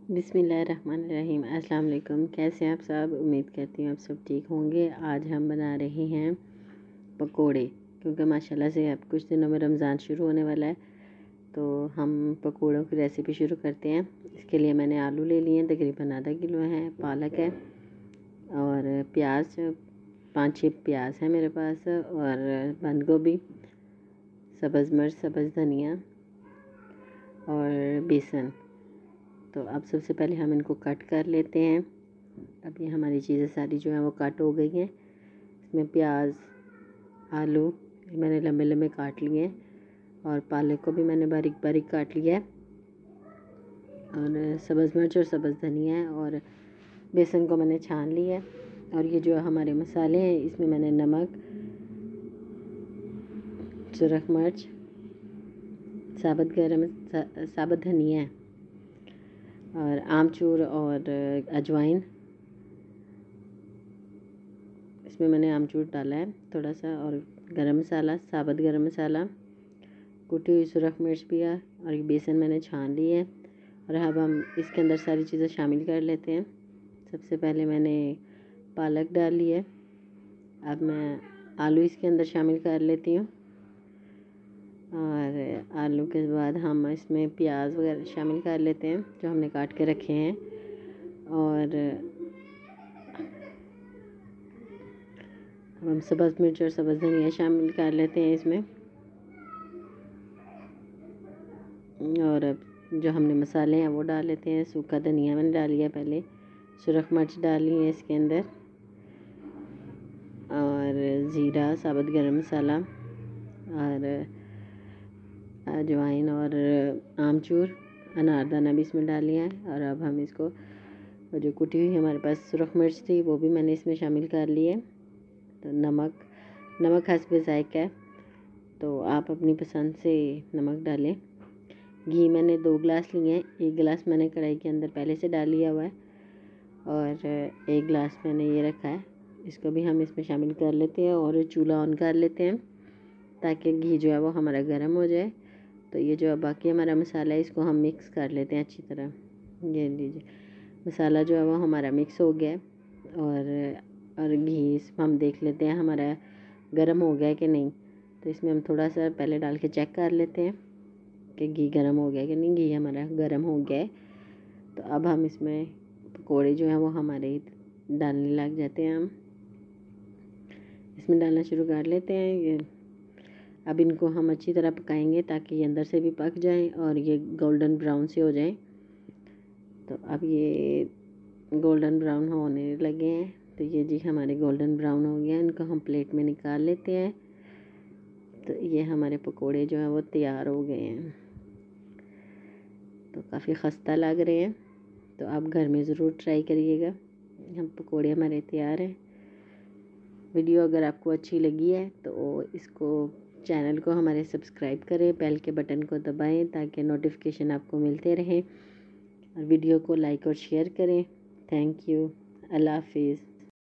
बिस्मिल्लाहिर्रहमानिर्रहीम। अस्सलाम वालेकुम। कैसे हैं आप सब? उम्मीद करती हूँ आप सब ठीक होंगे। आज हम बना रहे हैं पकोड़े, क्योंकि माशाल्लाह से अब कुछ दिनों में रमज़ान शुरू होने वाला है, तो हम पकोड़ों की रेसिपी शुरू करते हैं। इसके लिए मैंने आलू ले लिए हैं, तकरीबन आधा किलो है, पालक है और प्याज 5-6 प्याज है मेरे पास, और बंद गोभी, सब्ज़ मिर्च, सब्ज़ धनिया और बेसन। तो अब सबसे पहले हम इनको कट कर लेते हैं। अब ये हमारी चीज़ें सारी जो हैं वो कट हो गई हैं। इसमें प्याज, आलू मैंने लंबे लंबे काट लिए हैं और पालक को भी मैंने बारीक बारीक काट लिया है, और सब्ज़ मिर्च और सब्ज़ धनिया है, और बेसन को मैंने छान लिया है। और ये जो हमारे मसाले हैं, इसमें मैंने नमक, सुरख मिर्च, साबुत धनिया है और आमचूर और अजवाइन, इसमें मैंने आमचूर डाला है थोड़ा सा, और गरम मसाला, साबुत गरम मसाला, कुटी हुई सुरख मिर्च भी है, और ये बेसन मैंने छान ली है। और अब हम इसके अंदर सारी चीज़ें शामिल कर लेते हैं। सबसे पहले मैंने पालक डाल ली है। अब मैं आलू इसके अंदर शामिल कर लेती हूँ, और आलू के बाद हम इसमें प्याज वगैरह शामिल कर लेते हैं जो हमने काट के रखे हैं, और अब हम सब्ज़ मिर्च और सब्ज़ धनिया शामिल कर लेते हैं इसमें। और अब जो हमने मसाले हैं वो डाल लेते हैं। सूखा धनिया मैंने डाल लिया पहले, सुरख मिर्च डाली है इसके अंदर, और ज़ीरा, साबुत गरम मसाला और अजवाइन और आमचूर, अनारदाना भी इसमें डाल लिया है। और अब हम इसको, जो कुटी हुई हमारे पास सुरख मिर्च थी वो भी मैंने इसमें शामिल कर ली है। तो नमक हस्बे ज़ायक़ा है, तो आप अपनी पसंद से नमक डालें। घी मैंने 2 गिलास लिए हैं, 1 गिलास मैंने कढ़ाई के अंदर पहले से डाल लिया हुआ है, और 1 गिलास मैंने ये रखा है, इसको भी हम इसमें शामिल कर लेते हैं और चूल्हा ऑन कर लेते हैं ताकि घी जो है वो हमारा गर्म हो जाए। तो ये जो बाकी हमारा मसाला है इसको हम मिक्स कर लेते हैं अच्छी तरह। ये लीजिए, मसाला जो है वो हमारा मिक्स हो गया है, और घी इसमें हम देख लेते हैं हमारा गर्म हो गया है कि नहीं। तो इसमें हम थोड़ा सा पहले डाल के चेक कर लेते हैं कि घी गर्म हो गया कि नहीं। घी हमारा गर्म हो गया है, तो अब हम इसमें पकोड़े जो हैं वो हमारे डालने लग जाते हैं। हम इसमें डालना शुरू कर लेते हैं। ये अब इनको हम अच्छी तरह पकाएंगे ताकि ये अंदर से भी पक जाएं और ये गोल्डन ब्राउन से हो जाएं। तो अब ये गोल्डन ब्राउन होने लगे हैं, तो ये जी हमारे गोल्डन ब्राउन हो गया, इनको हम प्लेट में निकाल लेते हैं। तो ये हमारे पकोड़े जो हैं वो तैयार हो गए हैं, तो काफ़ी खस्ता लग रहे हैं, तो आप घर में ज़रूर ट्राई करिएगा। हम पकोड़े हमारे तैयार हैं। वीडियो अगर आपको अच्छी लगी है तो इसको, चैनल को हमारे सब्सक्राइब करें, बेल के बटन को दबाएं ताकि नोटिफिकेशन आपको मिलते रहें, और वीडियो को लाइक और शेयर करें। Thank you. अल्लाह हाफिज़।